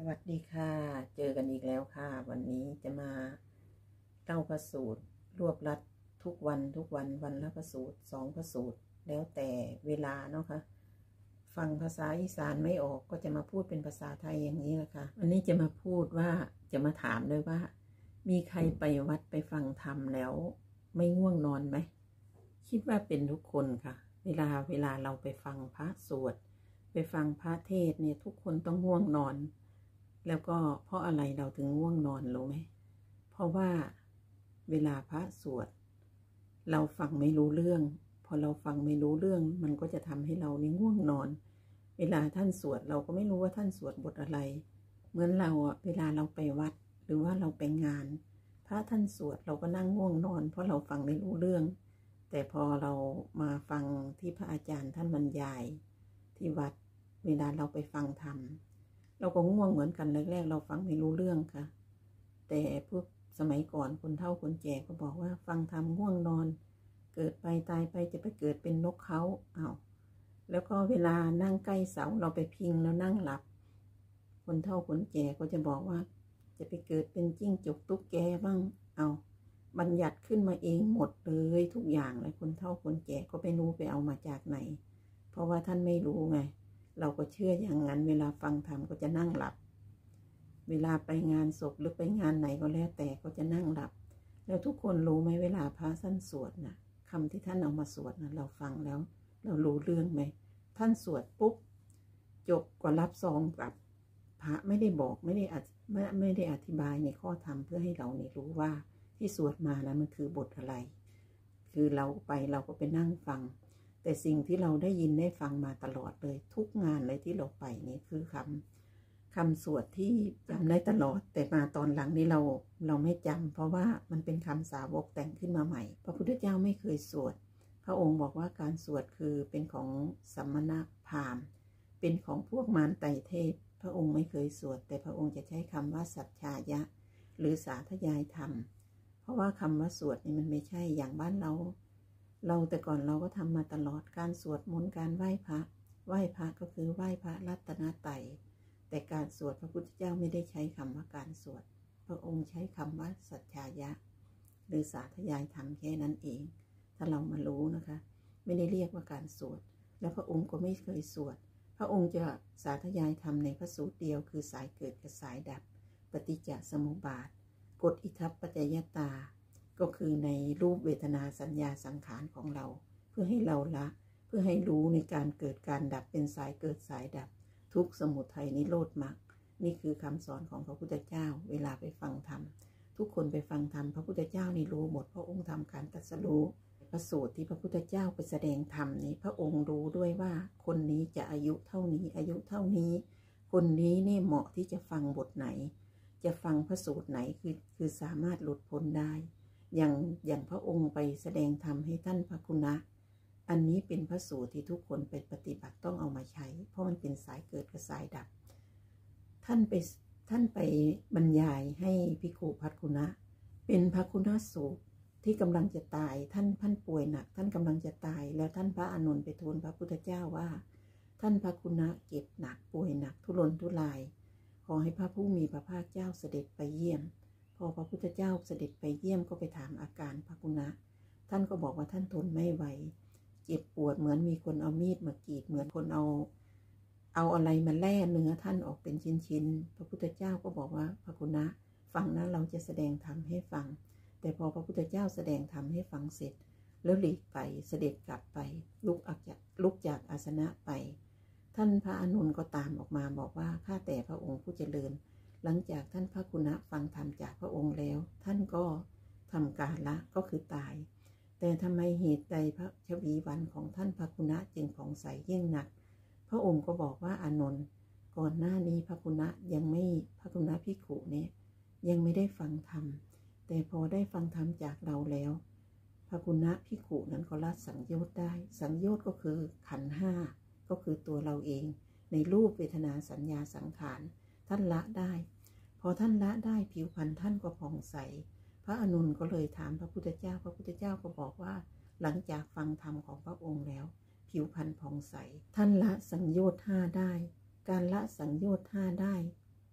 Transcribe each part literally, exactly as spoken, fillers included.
วัสดีค่ะเจอกันอีกแล้วค่ะวันนี้จะมาเล่าพระสูตรรวบรัดทุกวันทุกวันวันละพระสูตรสองพระสูตรแล้วแต่เวลาเนาะค่ะฟังภาษาอีสานไม่ออกก็จะมาพูดเป็นภาษาไทยอย่างนี้แหละค่ะวันนี้จะมาพูดว่าจะมาถามเลยว่ามีใครไปวัดไปฟังธรรมแล้วไม่ง่วงนอนไหมคิดว่าเป็นทุกคนค่ะเวลาเวลาเราไปฟังพระสวดไปฟังพระเทศเนี่ยทุกคนต้องง่วงนอนแล้วก็เพราะอะไรเราถึงง่วงนอนรู้ไหมเพราะว่าเวลาพระสวดเราฟังไม่รู้เรื่องพอเราฟังไม่รู้เรื่องมันก็จะทำให้เรานี่ง่วงนอนเวลาท่านสวดเราก็ไม่รู้ว่าท่านสวดบทอะไรเหมือนเราอ่ะเวลาเราไปวัดหรือว่าเราไปงานพระท่านสวดเราก็นั่งง่วงนอนเพราะเราฟังไม่รู้เรื่องแต่พอเรามาฟังที่พระอาจารย์ท่านบรรยายที่วัดเวลาเราไปฟังธรรมเราก็ง่วงเหมือนกันแรกๆเราฟังไม่รู้เรื่องค่ะแต่พวกสมัยก่อนคนเฒ่าคนแก่ก็บอกว่าฟังธรรมง่วงนอนเกิดไปตายไปจะไปเกิดเป็นนกเขาอ้าวแล้วก็เวลานั่งใกล้เสาเราไปพิงแล้วนั่งหลับคนเฒ่าคนแก่ก็จะบอกว่าจะไปเกิดเป็นจิ้งจกตุ๊กแกบ้างเอาบัญญัติขึ้นมาเองหมดเลยทุกอย่างเลยคนเฒ่าคนแก่ก็ไม่รู้ไปเอามาจากไหนเพราะว่าท่านไม่รู้ไงเราก็เชื่ออย่างนั้นเวลาฟังธรรมก็จะนั่งหลับเวลาไปงานศพหรือไปงานไหนก็แล้วแต่ก็จะนั่งหลับแล้วทุกคนรู้ไหมเวลาพระท่านสวดนะคำที่ท่านเอามาสวดนะเราฟังแล้วเรารู้เรื่องไหมท่านสวดปุ๊บจบก็รับซองกลับพระไม่ได้บอกไม่ได้ไม่ไม่ได้อธิบายในข้อธรรมเพื่อให้เราเนี่ยรู้ว่าที่สวดมาแล้วมันคือบทอะไรคือเราไปเราก็ไปนั่งฟังแต่สิ่งที่เราได้ยินได้ฟังมาตลอดเลยทุกงานเลยที่เราไปนี่คือคำคำสวดที่จำได้ตลอดแต่มาตอนหลังนี้เราเราไม่จำเพราะว่ามันเป็นคำสาวกแต่งขึ้นมาใหม่พระพุทธเจ้าไม่เคยสวดพระองค์บอกว่าการสวดคือเป็นของสัมมณพราหมณ์เป็นของพวกมารไตรเทพพระองค์ไม่เคยสวดแต่พระองค์จะใช้คำว่าสัจฉายะหรือสาธยายธรรมเพราะว่าคำว่าสวดนี่มันไม่ใช่อย่างบ้านเราเราแต่ก่อนเราก็ทำมาตลอดการสวดมนต์การไหว้พระไหว้พระก็คือไหว้พระรัตนตรัยแต่การสวดพระพุทธเจ้าไม่ได้ใช้คำว่าการสวดพระองค์ใช้คำว่าสัจฉายะหรือสาธยายธรรมแค่นั้นเองถ้าเรามารู้นะคะไม่ได้เรียกว่าการสวดและพระองค์ก็ไม่เคยสวดพระองค์จะสาธยายธรรมในพระสูตรเดียวคือสายเกิดกับสายดับปฏิจจสมุปบาทกฎอิทัปปัจจยตาก็คือในรูปเวทนาสัญญาสังขารของเราเพื่อให้เราละเพื่อให้รู้ในการเกิดการดับเป็นสายเกิดสายดับทุกข์สมุทัยนิโรธมรรคนี่คือคำสอนของพระพุทธเจ้าเวลาไปฟังธรรมทุกคนไปฟังธรรมพระพุทธเจ้านี่รู้หมดพระองค์ทำการตรัสรู้พระสูตรที่พระพุทธเจ้าไปแสดงธรรมนี้พระองค์รู้ด้วยว่าคนนี้จะอายุเท่านี้อายุเท่านี้คนนี้เนี่ยเหมาะที่จะฟังบทไหนจะฟังพระสูตรไหนคือคือสามารถหลุดพ้นได้อย่างอย่างพระองค์ไปแสดงธรรมให้ท่านพระคุณะอันนี้เป็นพระสูตรที่ทุกคนไปปฏิบัติต้องเอามาใช้เพราะมันเป็นสายเกิดกับสายดับท่านไปท่านไปบรรยายให้ภิกขุภัทคุณะเป็นพระคุณสูตรที่กำลังจะตายท่านท่านป่วยหนักท่านกำลังจะตายแล้วท่านพระอานนท์ไปทูลพระพุทธเจ้าว่าท่านพระคุณะเจ็บหนักป่วยหนักทุรนทุรายขอให้พระผู้มีพระภาคเจ้าเสด็จไปเยี่ยมพอพระพุทธเจ้าเสด็จไปเยี่ยมก็ไปถามอาการพระคุณะท่านก็บอกว่าท่านทนไม่ไหวเจ็บปวดเหมือนมีคนเอามีดมากรีดเหมือนคนเอาเอาอะไรมาแล่เนื้อท่านออกเป็นชิ้นๆพระพุทธเจ้าก็บอกว่าพระคุณะฟังนะเราจะแสดงธรรมให้ฟังแต่พอพระพุทธเจ้าแสดงธรรมให้ฟังเสร็จแล้วหลีกไปเสด็จกลับไปลุกออกจากลุกจากอาสนะไปท่านพระอานนท์ก็ตามออกมาบอกว่าข้าแต่พระองค์ผู้เจริญหลังจากท่านพระคุณะฟังธรรมจากพระองค์แล้วท่านก็ทำการละก็คือตายแต่ทำไมเหตุใดพระชวีวันของท่านพระคุณะจึงผ่องใสยิ่งนักพระองค์ก็บอกว่าอานนท์ก่อนหน้านี้พระคุณะยังไม่พระคุณะภิกขุเนี่ยยังไม่ได้ฟังธรรมแต่พอได้ฟังธรรมจากเราแล้วพระคุณะภิกขุนั้นก็ละสังโยชน์ได้สังโยชน์ก็คือขันธ์ห้าก็คือตัวเราเองในรูปเวทนาสัญญาสังขารท่านละได้พอท่านละได้ผิวพรรณท่านก็ผ่องใสพระอานนท์ก็เลยถามพระพุทธเจ้าพระพุทธเจ้าก็บอกว่าหลังจากฟังธรรมของพระองค์แล้วผิวพรรณผ่องใสท่านละสังโยชน์ห้าได้การละสังโยชน์ห้าได้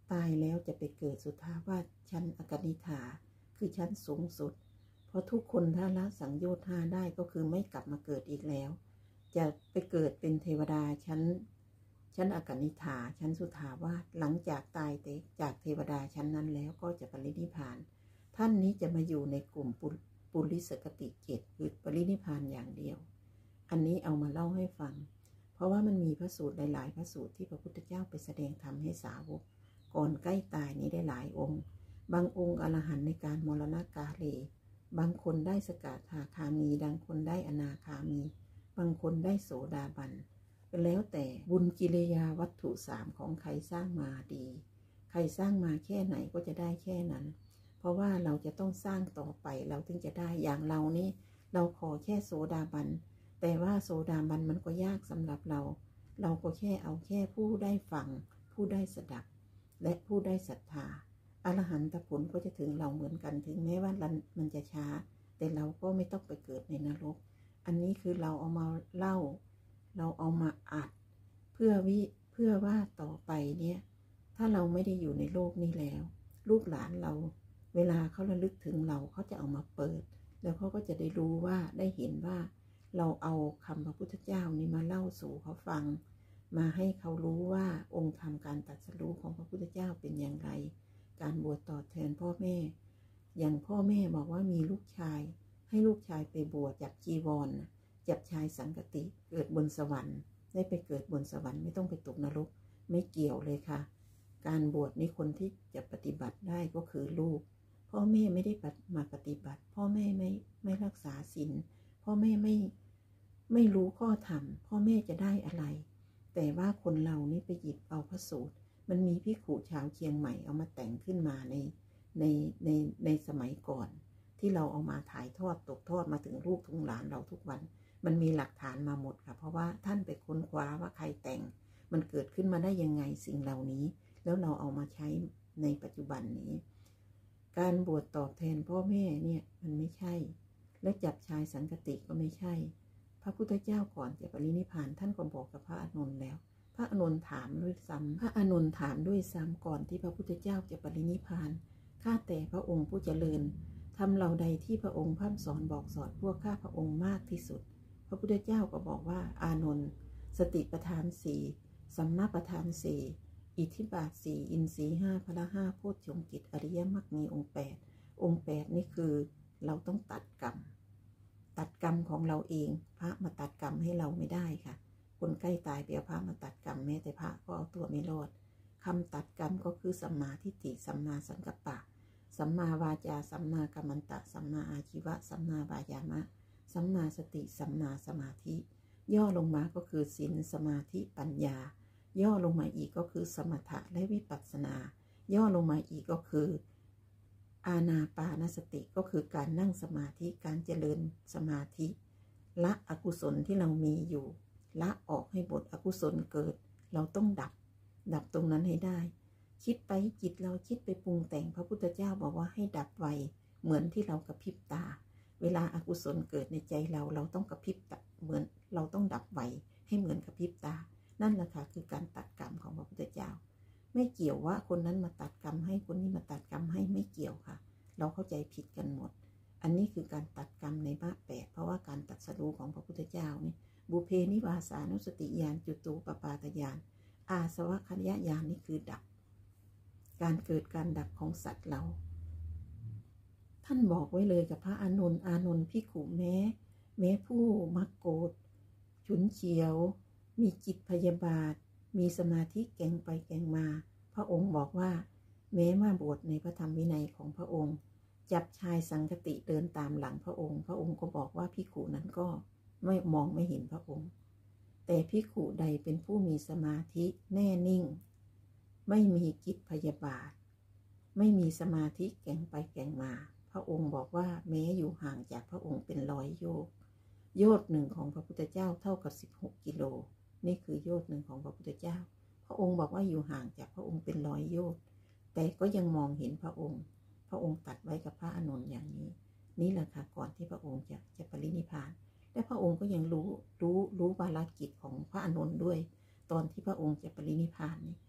ตายแล้วจะไปเกิดสุทธาวาสชั้นอกนิฐาคือชั้นสูงสุดเพราะทุกคนถ้าละสังโยชน์ห้าได้ก็คือไม่กลับมาเกิดอีกแล้วจะไปเกิดเป็นเทวดาชั้นชั้นอกนิฐาชั้นสุทธาวาสหลังจากตายจากเทวดาชั้นนั้นแล้วก็จะปรินิพพานท่านนี้จะมาอยู่ในกลุ่มปุริสกติเจ็ดคือปรินิพพานอย่างเดียวอันนี้เอามาเล่าให้ฟังเพราะว่ามันมีพระสูตรหลายๆพระสูตรที่พระพุทธเจ้าไปแสดงธรรมให้สาวกก่อนใกล้ตายนี้ได้หลายองค์บางองค์อรหันต์ในการมรณกาเลบางคนได้สกทาคามีบางคนได้อนาคามีบางคนได้โสดาบันแล้วแต่บุญกิริยาวัตถุสามของใครสร้างมาดีใครสร้างมาแค่ไหนก็จะได้แค่นั้นเพราะว่าเราจะต้องสร้างต่อไปเราถึงจะได้อย่างเรานี่เราขอแค่โสดาบันแต่ว่าโสดาบันมันก็ยากสำหรับเราเราก็แค่เอาแค่ผู้ได้ฟังผู้ได้สดับและผู้ได้ศรัทธาอรหันตผลก็จะถึงเราเหมือนกันถึงแม้ว่ามันจะช้าแต่เราก็ไม่ต้องไปเกิดในนรกอันนี้คือเราเอามาเล่าเราเอามาอัดเพื่อวิเพื่อว่าต่อไปเนี่ยถ้าเราไม่ได้อยู่ในโลกนี้แล้วลูกหลานเราเวลาเขาระลึกถึงเราเขาจะเอามาเปิดแล้วเขาก็จะได้รู้ว่าได้เห็นว่าเราเอาคำพระพุทธเจ้านี่มาเล่าสู่เขาฟังมาให้เขารู้ว่าองค์ธรรมการตรัสรู้ของพระพุทธเจ้าเป็นอย่างไรการบวชตอบแทนพ่อแม่อย่างพ่อแม่บอกว่ามีลูกชายให้ลูกชายไปบวชจับจีวรจับชายสังกติเกิดบนสวรรค์ได้ไปเกิดบนสวรรค์ไม่ต้องไปตกนรกไม่เกี่ยวเลยค่ะการบวชนี่คนที่จะปฏิบัติได้ก็คือลูกพ่อแม่ไม่ได้มาปฏิบัติพ่อแม่ไม่ไม่รักษาศีลพ่อแม่ไม่ไม่รู้ข้อธรรมพ่อแม่จะได้อะไรแต่ว่าคนเรานี่ไปหยิบเอาพระสูตรมันมีภิกขุชาวเชียงใหม่เอามาแต่งขึ้นมาในในในในสมัยก่อนที่เราเอามาถ่ายทอดตกทอดมาถึงลูกถึงหลานเราทุกวันมันมีหลักฐานมาหมดค่ะเพราะว่าท่านไปค้นคว้าว่าใครแต่งมันเกิดขึ้นมาได้ยังไงสิ่งเหล่านี้แล้วเราเอามาใช้ในปัจจุบันนี้การบวชตอบแทนพ่อแม่เนี่ยมันไม่ใช่และจับชายสังกติก็ไม่ใช่พระพุทธเจ้าก่อนจะปรินิพพานท่านก็บอกกับพระอานนท์แล้วพระอานนท์ถามด้วยซ้ำพระอานนท์ถามด้วยซ้ำก่อนที่พระพุทธเจ้าจะปรินิพพานข้าแต่พระองค์ผู้เจริญทำเราใดที่พระองค์พร่ำสอนบอกสอนพวกข้าพระองค์มากที่สุดพระพุทธเจ้าก็บอกว่าอานนท์สติปัฏฐานสี่สัมมาปัฏฐานสี่อิทธิบาทสี่อินทรีย์ห้าพละห้าโพชฌงค์จิตอริยมรรคมีองค์แปดองค์แปดนี่คือเราต้องตัดกรรมตัดกรรมของเราเองพระมาตัดกรรมให้เราไม่ได้ค่ะคนใกล้ตายเดี๋ยวพระมาตัดกรรมแม้แต่พระก็เอาตัวไม่รอดคำตัดกรรมก็คือสัมมาทิฏฐิสัมมาสังกัปปะสัมมาวาจาสัมมากัมมันตะสัมมาอาชีวะสัมมาวายามะสัมมาสติสัมมาสมาธิย่อลงมาก็คือศีลสมาธิปัญญาย่อลงมาอีกก็คือสมถะและวิปัสสนาย่อลงมาอีกก็คืออานาปานสติก็คือการนั่งสมาธิการเจริญสมาธิละอกุศลที่เรามีอยู่ละออกให้หมดอกุศลเกิดเราต้องดับดับตรงนั้นให้ได้คิดไปจิตเราคิดไปปรุงแต่งพระพุทธเจ้าบอกว่าให้ดับไวเหมือนที่เรากระพริบตาเวลาอกุศลเกิดในใจเราเราต้องกระพริบตาเหมือนเราต้องดับไวให้เหมือนกระพริบตานั่นแหละค่ะคือการตัดกรรมของพระพุทธเจ้าไม่เกี่ยวว่าคนนั้นมาตัดกรรมให้คนนี้มาตัดกรรมให้ไม่เกี่ยวค่ะเราเข้าใจผิดกันหมดอันนี้คือการตัดกรรมในมรรคแปดเพราะว่าการตรัสรู้ของพระพุทธเจ้านี่บุเพนิวาสานุสติญาณจุตูปปาตญาณอาสวะคัญญาญาณนี่คือดับการเกิดการดับของสัตว์เราท่านบอกไว้เลยกับพระอานนท์อานนท์ภิกขุแม้แม้ผู้มักโกรธฉุนเฉียวมีจิตพยาบาทมีสมาธิแก่งไปแก่งมาพระองค์บอกว่าแม้ว่าบวชในพระธรรมวินัยของพระองค์จับชายสังคติเดินตามหลังพระองค์พระองค์ก็บอกว่าภิกขุนั้นก็ไม่มองไม่เห็นพระองค์แต่ภิกขุใดเป็นผู้มีสมาธิแน่นิ่งไม่มีจิตพยาบาทไม่มีสมาธิแก่งไปแก่งมาพระองค์บอกว่าแม้อยู่ห่างจากพระองค์เป็นร้อยโยชน์โยชน์หนึ่งของพระพุทธเจ้าเท่ากับสิบหกกิโลนี่คือโยชน์หนึ่งของพระพุทธเจ้าพระองค์บอกว่าอยู่ห่างจากพระองค์เป็นร้อยโยชน์แต่ก็ยังมองเห็นพระองค์พระองค์ตัดไว้กับพระอานนท์อย่างนี้นี่แหละค่ะก่อนที่พระองค์จะจะปรินิพพานและพระองค์ก็ยังรู้รู้รู้วาระกิจของพระอานนท์ด้วยตอนที่พระองค์จะปรินิพพานนี่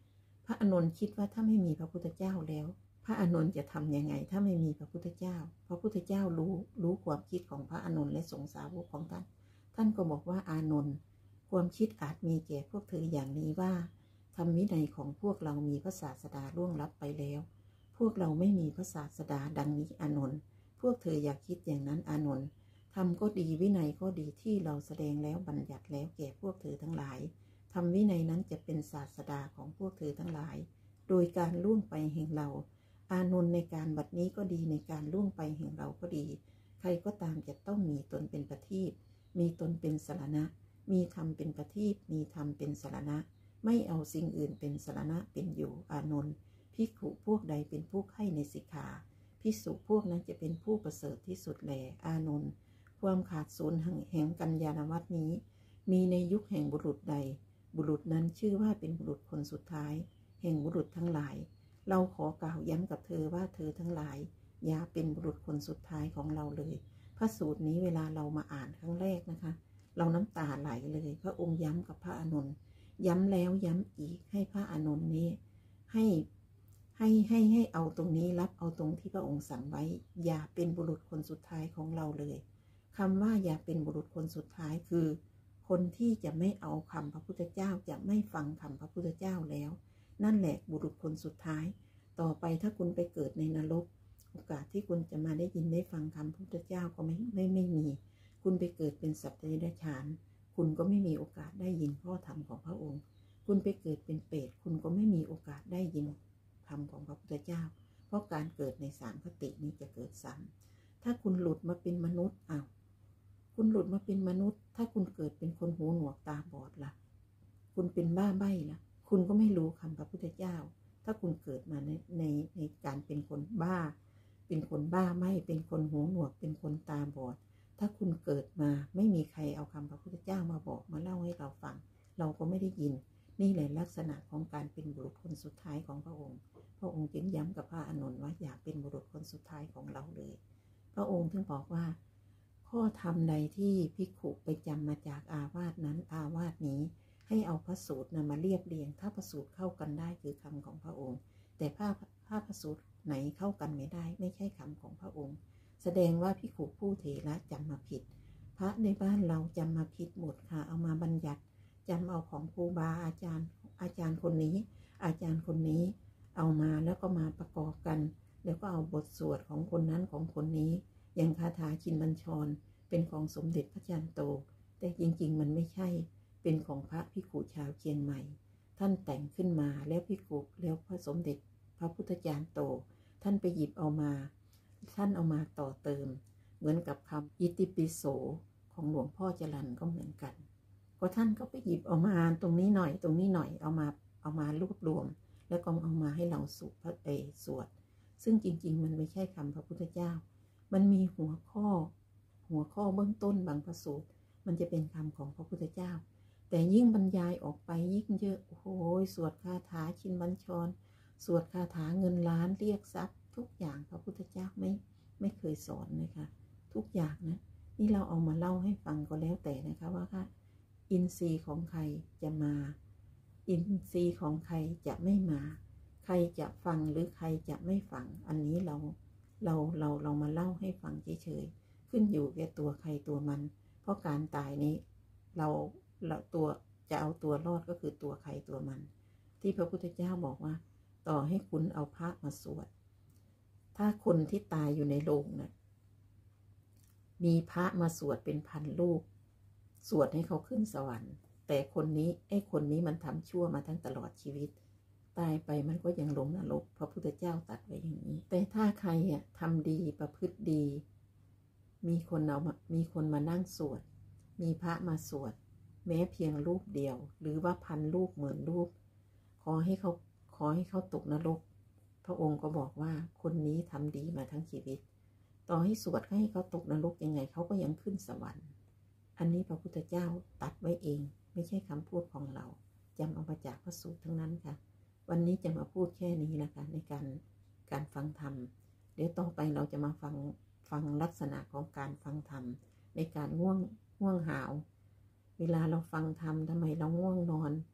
พระอานนท์คิดว่าถ้าไม่มีพระพุทธเจ้าแล้วพระอานนท์จะทำยังไงถ้าไม่มีพระพุทธเจ้าพระพุทธเจ้ารู้รู้ความคิดของพระอานนท์และสงฆ์สาวกของท่านท่านก็บอกว่าอานนท์ความคิดอาจมีแก่พวกเธออย่างนี้ว่าธรรมวินัยของพวกเรามีพระศาสดาล่วงลับไปแล้วพวกเราไม่มีพระศาสดาดังนี้อานนท์พวกเธออยากคิดอย่างนั้นอานนท์ธรรมก็ดีวินัยก็ดีที่เราแสดงแล้วบัญญัติแล้วแก่พวกเธอทั้งหลายธรรมวินัยนั้นจะเป็นศาสดาของพวกเธอทั้งหลายโดยการล่วงไปแห่งเราอานนท์ในการบัดนี้ก็ดีในการล่วงไปแห่งเราก็ดีใครก็ตามจะต้องมีตนเป็นประทีปมีตนเป็นสรณะมีธรรมเป็นประทีปมีธรรมเป็นสรณะไม่เอาสิ่งอื่นเป็นสรณะเป็นอยู่อานนท์ภิกขุพวกใดเป็นผู้ใคร่ในสิกขาภิกษุพวกนั้นจะเป็นผู้ประเสริฐที่สุดแลอานนท์ความขาดสูญแห่งกัญญาณวัตรนี้มีในยุคแห่งบุรุษใดบุรุษนั้นชื่อว่าเป็นบุรุษคนสุดท้ายแห่งบุรุษทั้งหลายเราขอกล่าวย้ำกับเธอว่าเธอทั้งหลายอย่าเป็นบุรุษคนสุดท้ายของเราเลยพระสูตรนี้เวลาเรามาอ่านครั้งแรกนะคะเราน้ำตาไหลเลยพระองค์ย้ำกับพระอานนท์ย้ำแล้วย้ำอีกให้พระอานนท์นี้ให้ให้ให้ให้เอาตรงนี้รับเอาตรงที่พระองค์สั่งไว้อย่าเป็นบุรุษคนสุดท้ายของเราเลยคำว่าอย่าเป็นบุรุษคนสุดท้ายคือคนที่จะไม่เอาคำพระพุทธเจ้าจะไม่ฟังคำพระพุทธเจ้าแล้วนั่นแหละบุรุษคนสุดท้ายต่อไปถ้าคุณไปเกิดในนรกโอกาสที่คุณจะมาได้ยินได้ฟังคำพระพุทธเจ้าก็ไม่ไม่ไม่มีคุณไปเกิดเป็นสัตว์เดรัจฉานคุณก็ไม่มีโอกาสได้ยินข้อธรรมของพระองค์คุณไปเกิดเป็นเปรตคุณก็ไม่มีโอกาสได้ยินธรรมของพระพุทธเจ้าเพราะการเกิดในสามคตินี้จะเกิดซ้ำถ้าคุณหลุดมาเป็นมนุษย์อ้าวคุณหลุดมาเป็นมนุษย์ถ้าคุณเกิดเป็นคนหูหนวกตาบอดล่ะคุณเป็นบ้าใบ้ล่ะคุณก็ไม่รู้คำพระพุทธเจ้าถ้าคุณเกิดมาในในในการเป็นคนบ้าเป็นคนบ้าไม่เป็นคนหูหนวกเป็นคนตาบอดถ้าคุณเกิดมาไม่มีใครเอาคำพระพุทธเจ้ามาบอกมาเล่าให้เราฟังเราก็ไม่ได้ยินนี่แหละลักษณะของการเป็นบุรุษคนสุดท้ายของพระองค์พระองค์จึงย้ำกับพระอานนท์ว่าอย่าเป็นบุรุษคนสุดท้ายของเราเลยพระองค์ถึงบอกว่าข้อธรรมใดที่ภิกขุไปจำมาจากอาวาสนั้นอาวาสนี้ให้เอาพระสูตรนะมาเรียบเรียงถ้าพระสูตรเข้ากันได้คือคำของพระองค์แต่ถ้าถ้าพระสูตรไหนเข้ากันไม่ได้ไม่ใช่คำของพระองค์แสดงว่าภิกขุผู้เถระจำมาผิดพระในบ้านเราจำมาผิดหมดค่ะเอามาบัญญัติจำเอาของครูบาอาจารย์อาจารย์คนนี้อาจารย์คนนี้เอามาแล้วก็มาประกอบกันแล้วก็เอาบทสวดของคนนั้นของคนนี้อย่างคาถาชินบัญชรเป็นของสมเด็จพระจันโตแต่จริงๆมันไม่ใช่เป็นของพระภิกขุชาวเชียงใหม่ท่านแต่งขึ้นมาแล้วภิกขุแล้วพระสมเด็จพระพุทธจารย์โตท่านไปหยิบเอามาท่านเอามาต่อเติมเหมือนกับคำอิติปิโสของหลวงพ่อจรัญก็เหมือนกันก็ท่านก็ไปหยิบเอามาตรงนี้หน่อยตรงนี้หน่อยเอามาเอามารวบรวมแล้วก็เอามาให้เราสุพระเอสวดซึ่งจริงๆมันไม่ใช่คำพระพุทธเจ้ามันมีหัวข้อหัวข้อเบื้องต้นบางพระสูตรมันจะเป็นคำของพระพุทธเจ้าแต่ยิ่งบรรยายออกไปยิ่งเยอะโอ้โหสวดคาถาชินบัญชรสวดคาถาเงินล้านเรียกทรัพย์ทุกอย่างพระพุทธเจ้าไม่ไม่เคยสอนนะคะทุกอย่างนะนี่เราเอามาเล่าให้ฟังก็แล้วแต่นะคะว่าค่ะอินทรีย์ของใครจะมาอินทรีย์ของใครจะไม่มาใครจะฟังหรือใครจะไม่ฟังอันนี้เราเราเราเรามาเล่าให้ฟังเฉยๆขึ้นอยู่แก่ตัวใครตัวมันเพราะการตายนี้เราเราตัวจะเอาตัวรอดก็คือตัวใครตัวมันที่พระพุทธเจ้าบอกว่าต่อให้คุณเอาพระมาสวดถ้าคนที่ตายอยู่ในโลงนะมีพระมาสวดเป็นพันรูปสวดให้เขาขึ้นสวรรค์แต่คนนี้ไอ้คนนี้มันทำชั่วมาทั้งตลอดชีวิตตายไปมันก็ยังลงนรกพระพุทธเจ้าตรัสไว้อย่างนี้แต่ถ้าใครอ่ะทำดีประพฤติดีมีคนเอามามีคนมานั่งสวดมีพระมาสวดแม้เพียงรูปเดียวหรือว่าพันรูปหมื่นรูปขอให้เขาขอให้เขาตกนรกพระองค์ก็บอกว่าคนนี้ทำดีมาทั้งชีวิตต่อให้สวดให้เขาตกนรกยังไงเขาก็ยังขึ้นสวรรค์อันนี้พระพุทธเจ้าตัดไว้เองไม่ใช่คำพูดของเราจำเอามาจากพระสูตรทั้งนั้นค่ะวันนี้จะมาพูดแค่นี้นะคะในการการฟังธรรมเดี๋ยวต่อไปเราจะมาฟังฟังลักษณะของการฟังธรรมในการง่วงง่วงหาวเวลาเราฟังธรรมทำไมเราง่วงนอน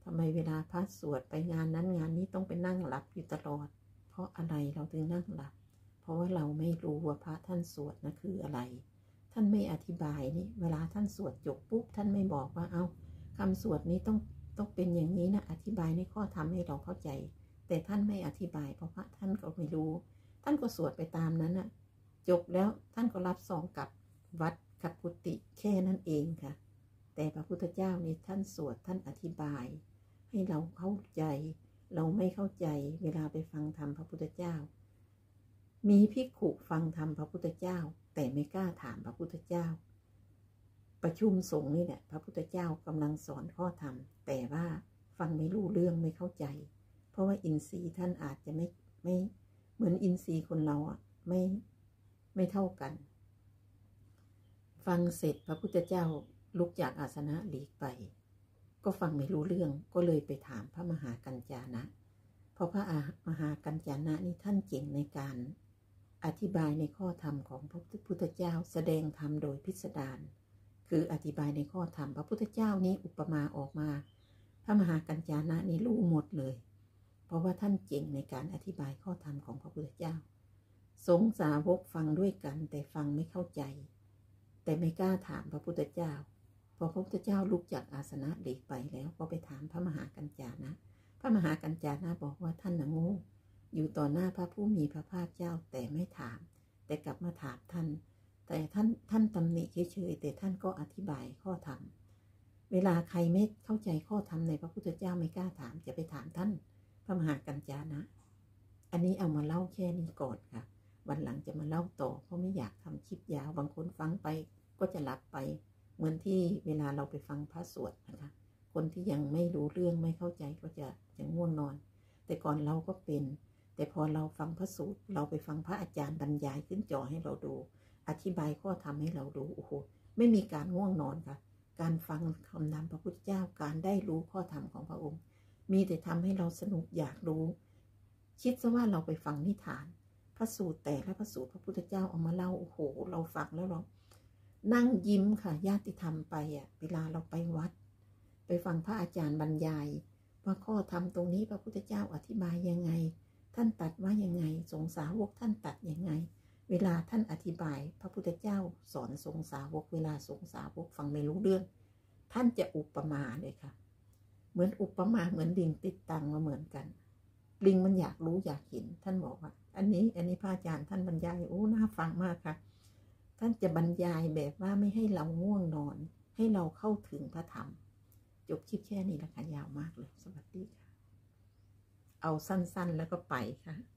ทำไมเวลาพระสวดไปงานนั้นงานนี้ต้องไปนั่งหลับอยู่ตลอดเพราะอะไรเราถึงนั่งหลับเพราะว่าเราไม่รู้ว่าพระท่านสวดนะคืออะไรท่านไม่อธิบายนี่เวลาท่านสวดจบปุ๊บท่านไม่บอกว่าเอาคำสวดนี้ต้องต้องเป็นอย่างนี้นะอธิบายในข้อธรรมให้เราเข้าใจแต่ท่านไม่อธิบายเพราะพระท่านก็ไม่รู้ท่านก็สวดไปตามนั้นนะจบแล้วท่านก็รับซองกลับวัดกับกุฏิแค่นั้นเองค่ะแต่พระพุทธเจ้านี่ท่านสวดท่านอธิบายให้เราเข้าใจเราไม่เข้าใจเวลาไปฟังธรรมพระพุทธเจ้ามีภิกขุฟังธรรมพระพุทธเจ้าแต่ไม่กล้าถามพระพุทธเจ้าประชุมสงฆ์นี่แหละพระพุทธเจ้ากำลังสอนข้อธรรมแต่ว่าฟังไม่รู้เรื่องไม่เข้าใจเพราะว่าอินทรีย์ท่านอาจจะไม่ไม่เหมือนอินทรีย์คนเราอ่ะไม่ไม่เท่ากันฟังเสร็จพระพุทธเจ้าลุกจากอาสนะหลีกไปก็ฟังไม่รู้เรื่องก็เลยไปถามพระมหากัญจานะเพราะพระมหากัญจานะนี่ท่านเก่งในการอธิบายในข้อธรรมของพระพุทธเจ้าแสดงธรรมโดยพิสดารคืออธิบายในข้อธรรมพระพุทธเจ้านี้อุปมาออกมาพระมหากัญจานะนี่รู้หมดเลยเพราะว่าท่านเก่งในการอธิบายข้อธรรมของพระพุทธเจ้าสงฆ์สาวกฟังด้วยกันแต่ฟังไม่เข้าใจแต่ไม่กล้าถามพระพุทธเจ้าพอพระพุทธเจ้าลุกจากอาสนะหลีกไปแล้วก็ไปถามพระมหากัญจานะพระมหากัญจานะบอกว่าท่านน่ะโง่อยู่ต่อหน้าพระผู้มีพระภาคเจ้าแต่ไม่ถามแต่กลับมาถามท่านแต่ท่านท่านตำหนิเฉยๆแต่ท่านก็อธิบายข้อธรรมเวลาใครไม่เข้าใจข้อธรรมในพระพุทธเจ้าไม่กล้าถามจะไปถามท่านพระมหากัญจานะอันนี้เอามาเล่าแค่นี้ก่อนค่ะวันหลังจะมาเล่าต่อเพราะไม่อยากทำคลิปยาวบางคนฟังไปก็จะหลับไปเหมือนที่เวลาเราไปฟังพระสวดนะคะคนที่ยังไม่รู้เรื่องไม่เข้าใจก็จะจะง่วงนอนแต่ก่อนเราก็เป็นแต่พอเราฟังพระสูตรเราไปฟังพระอาจารย์บรรยายขึ้นจอให้เราดูอธิบายข้อธรรมให้เราดูโอ้โหไม่มีการง่วงนอนค่ะการฟังคำนำพระพุทธเจ้าการได้รู้ข้อธรรมของพระองค์มีแต่ทำให้เราสนุกอยากรู้คิดซะว่าเราไปฟังนิทานพระสูตรแต่และพระสูตรพระพุทธเจ้าเอามาเล่าโอ้โหเราฟังแล้วเรานั่งยิ้มค่ะญาติธรรมไปอ่ะเวลาเราไปวัดไปฟังพระอาจารย์บรรยายว่าข้อธรรมตรงนี้พระพุทธเจ้าอธิบายยังไงท่านตัดว่ายังไงสงฆ์สาวกท่านตัดยังไงเวลาท่านอธิบายพระพุทธเจ้าสอนสงฆ์สาวกเวลาสงฆ์สาวกฟังไม่รู้เรื่องท่านจะอุปมาเลยค่ะเหมือนอุปมาเหมือนลิงติดตังมาเหมือนกันลิงมันอยากรู้อยากเห็นท่านบอกว่าอันนี้อันนี้พระอาจารย์ท่านบรรยายโอ้น่าฟังมากค่ะท่านจะบรรยายแบบว่าไม่ให้เราง่วงนอนให้เราเข้าถึงพระธรรมจบคลิปแค่นี้ละค่ะยาวมากเลยสวัสดีค่ะเอาสั้นๆแล้วก็ไปค่ะ